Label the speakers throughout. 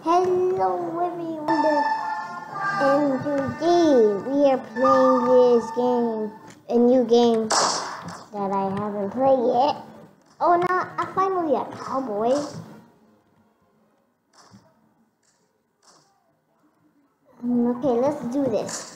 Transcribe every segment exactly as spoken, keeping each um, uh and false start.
Speaker 1: Hello everyone, and today we are playing this game, a new game that I haven't played yet. Oh no, I'm finally a cowboy. Um, okay, let's do this.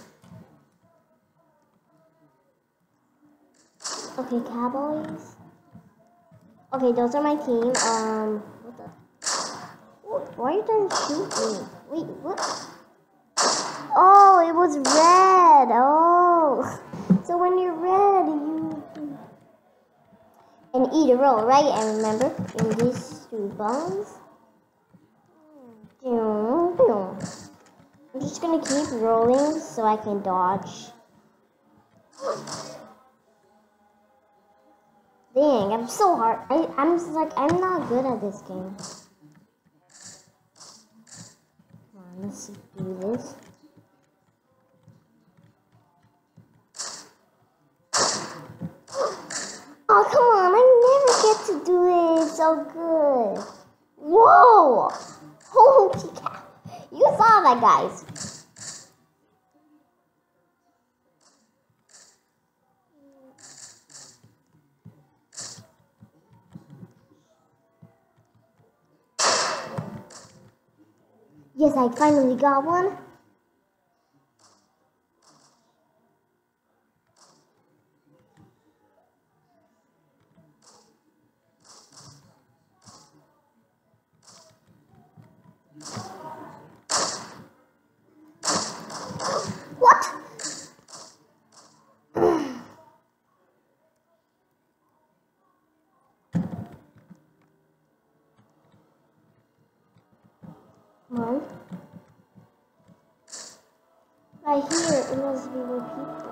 Speaker 1: Okay, cowboys. Okay, those are my team. Um, what the? Why are you trying to shoot me? Wait, what? Oh, it was red. Oh, so when you're red, you and eat a roll, right? And remember, in these two bones. I'm just gonna keep rolling so I can dodge. Dang, I'm so hard. I, I'm just like I'm not good at this game. Come on, let's do this. Oh, come on, I never get to do it so good. Whoa! Holy cow. You saw that, guys. Yes, I finally got one. What? Come on. Right here, it must be more people.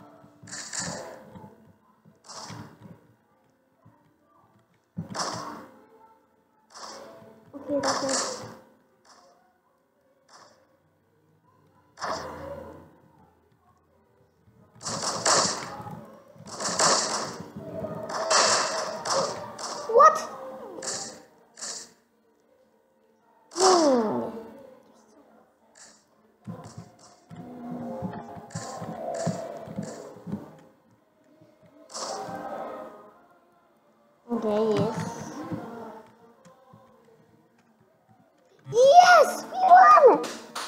Speaker 1: Okay, that's it. What? Hmm. Okay, yes. Yes! We won!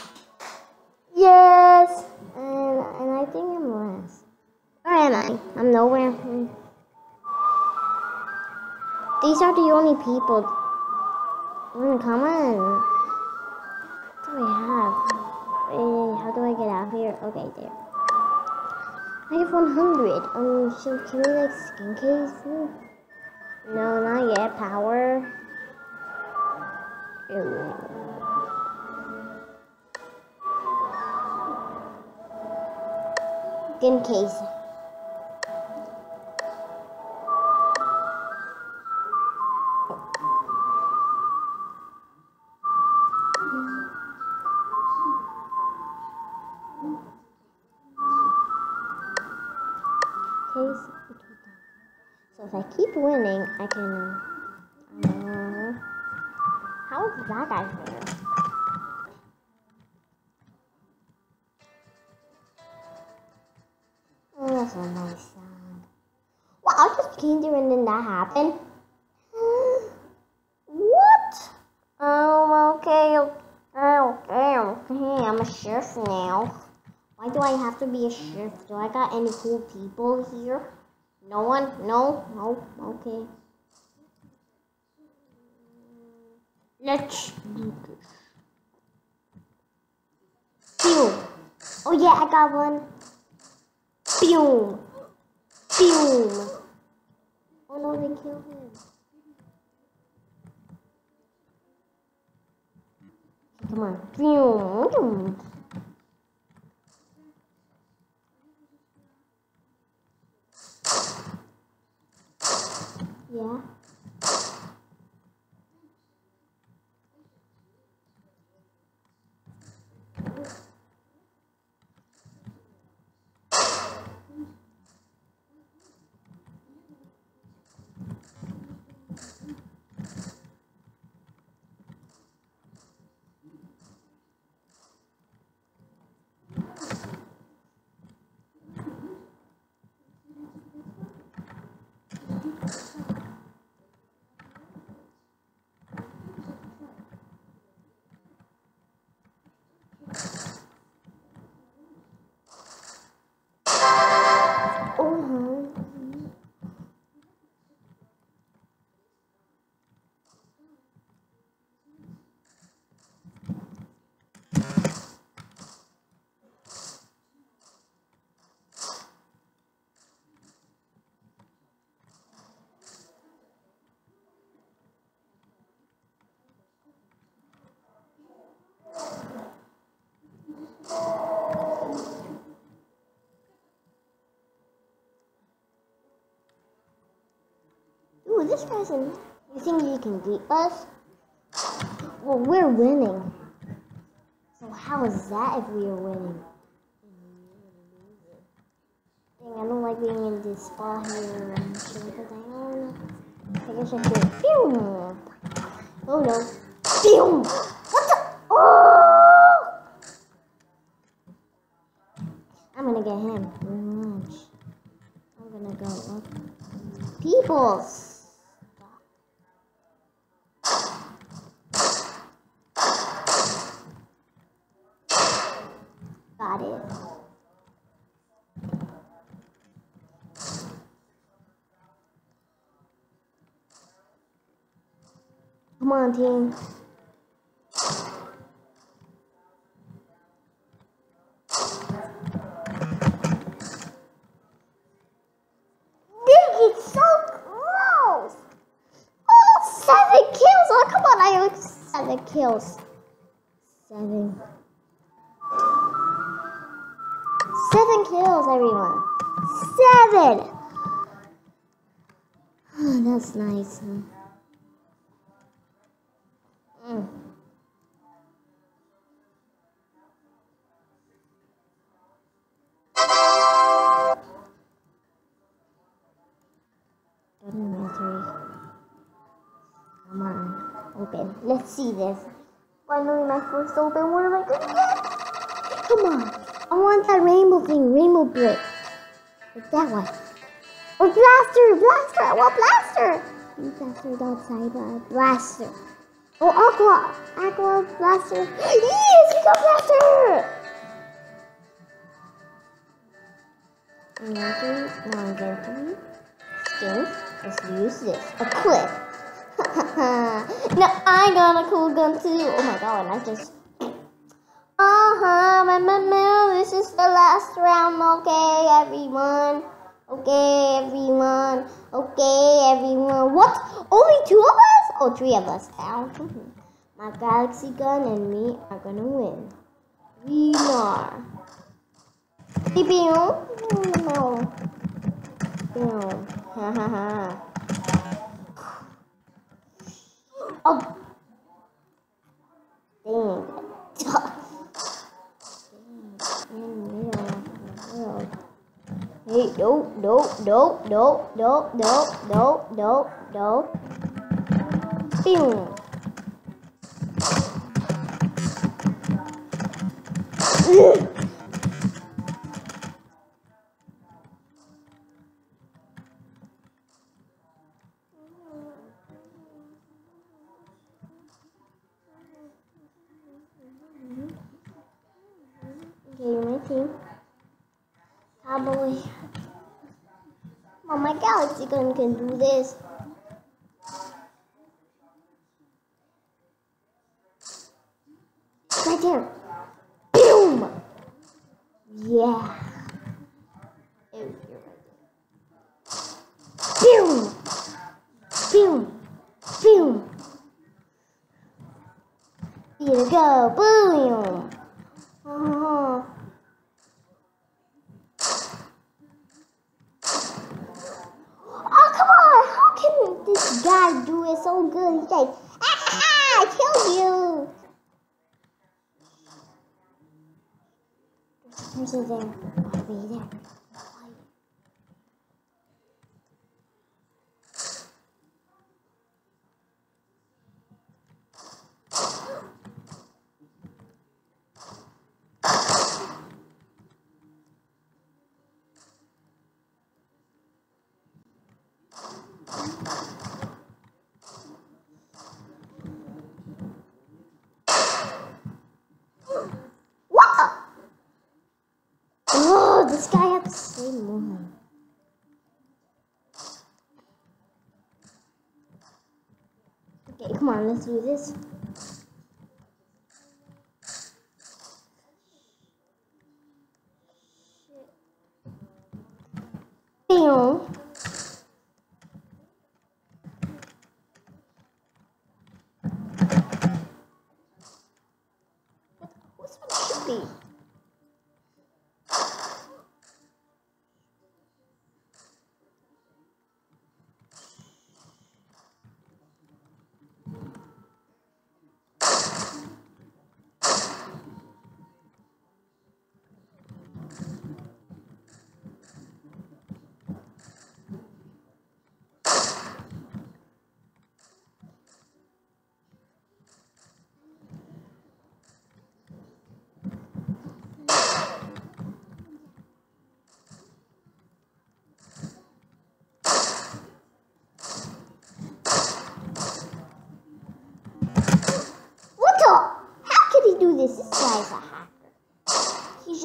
Speaker 1: Yes! And, and I think I'm last. Where am I? I'm nowhere. Hmm. These are the only people. Mm, come on. What do I have? Wait, how do I get out here? Okay, there. I have one hundred. Um, so can we like skin case? Hmm. No, not yet. Power. Ew. Skin case. Case. So if I keep winning, I can. Uh, how is that guy here? Oh, that's a nice sound. Wow, I just came there and then that happened. What? Oh, okay, okay, okay, okay. I'm a chef now. Why do I have to be a chef? Do I got any cool people here? No one? No? No? Okay. Let's do this. Pew! Oh yeah, I got one. Pew! Pew! Oh no, they killed him. Come on. Pew! Yeah. this person. You think you can beat us? Well, we're winning. So how is that if we are winning? Dang, I don't like being in this spot here. Should I put down? I guess I should. Pew! Oh no. Pew! What the? Oh! I'm gonna get him. Revenge. I'm gonna go up. People! Got it. Come on, team. It's so gross. Oh, seven kills. Oh, come on. I have seven kills. Seven. Seven kills, everyone. Seven. Oh, that's nice. Huh? Mm. Come on, open. Let's see this. Finally, my first open. What am I gonna get? Come on. I want that rainbow thing, rainbow brick. Like that one. Or blaster, blaster. I want blaster. Blaster, don't say blaster. Oh, aqua, aqua, blaster. Yes, we got blaster. Inventory, no inventory. Skins. Let's use this. A clip. No, I got a cool gun too. Oh my god, I just. Uh-huh, my mama, this is the last round, okay, everyone. Okay, everyone. Okay, everyone. What? Only two of us? Oh, three of us now. My galaxy gun and me are gonna win. We are. Beep, no. No. Ha ha ha. Oh. Dang. Hey, no, no, no, no, no, no, no, no, no. Boom. Okay, my team. Cowboy. Oh, my galaxy gun can do this. Right there. Boom! Yeah. Oh, you're right there. Boom! Boom! Boom! Here we go. Boom! Uh-huh. This guy do it so good. He's like, ah, I killed you. There's a person there. Why are we there? This guy had the same one. Okay, come on, let's do this. Bam. Who's one should be?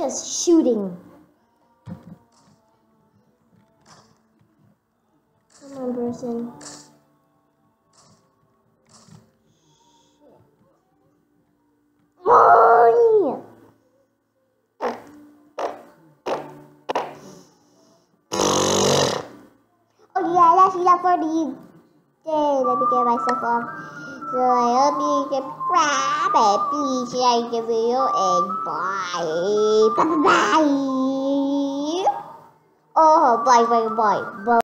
Speaker 1: just shooting. Come on, person. Oh, oh yeah, that's enough for the day. Let me get myself off. So I hope you subscribe and please like the video and bye. Bye bye bye. Oh, bye bye bye bye.